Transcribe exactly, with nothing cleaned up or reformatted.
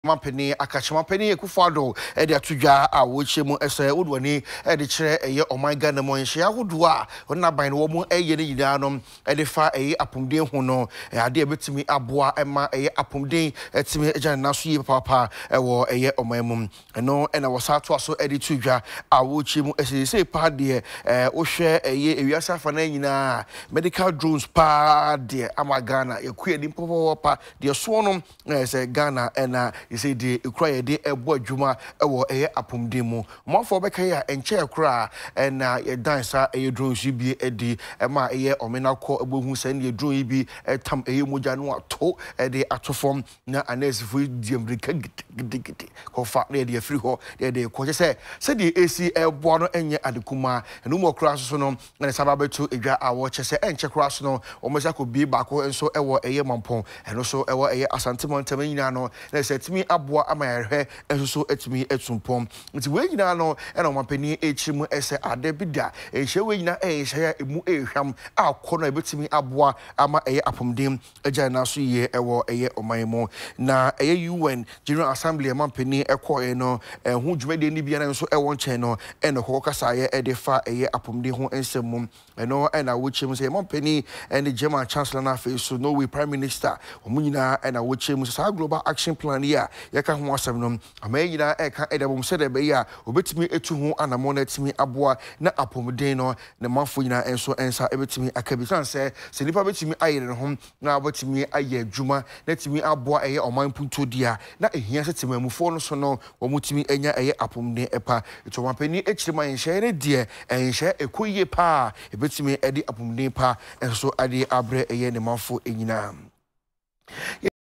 Mampeni Akachamampeni Akufo-Addo e de atudwa a woche mu ese wodwani e de kire eye oman Ghana mo nhye ahodoa wona ban wo mu eye ne nyina no e de fa eye apomden ho no e ade betimi aboa ema eye apomden etimi ejan naso yi papa e wo eye oman mu eno e na wosato aso e de tudwa a woche mu ese sei pa de e wo hwe eye ewiasa fa na nyina medical drones pa de ama Ghana yakue di popo pa de so no ese Ghana e na you say the cry de ebo adwuma ewo eye apomden mu mafo beka ya enche kra na ye dansa eye drone shi bi edi ema eye omena ko ebohu san ye drone bi etam eye moja no ato ede atofom na anesifo di america gidigidi ko fa na de free ho de de ko se se de ac ebo no enye adekuma enu mo kra so no na sababetu edwa awo che se enche kra so no omesa ko bi ba ko enso ewo eye mampon eno so ewo eye asantemontem nyina no na se timi aboa amayerhe enso etimi etumpom nti we nyina no e na mampani echimu ese ade bida ehye we nyina ehye emu ehwam akono ebetimi aboa ama eye apomden agya na so ye ewo eye omanmo na eye U N General Assembly mampani ekoye no ehu dwumade ni bia na nso ewo nchen no e na kokasa ye e de fa eye apomden ho ensem eno e na wochim se mampani and the German Chancellor na face so no we Prime Minister omunyina e na wochim sa global action plan ya yaka ho asem no amayina eka edabom se de be ya obetimi etu ho anamo na timi aboa na apomden no ne mafo nyina enso ensa ebetimi akabisan se se nipa betimi ayere ne ho na betimi aye adwuma na timi aboa eye oman punto dia na ehia se temamufo no so no wo mutimi enya eye apomden epa eto mampani echirima enhye ne de enhye ekoyie pa ebetimi edi apomden pa enso ade abre eye ne mafo enyina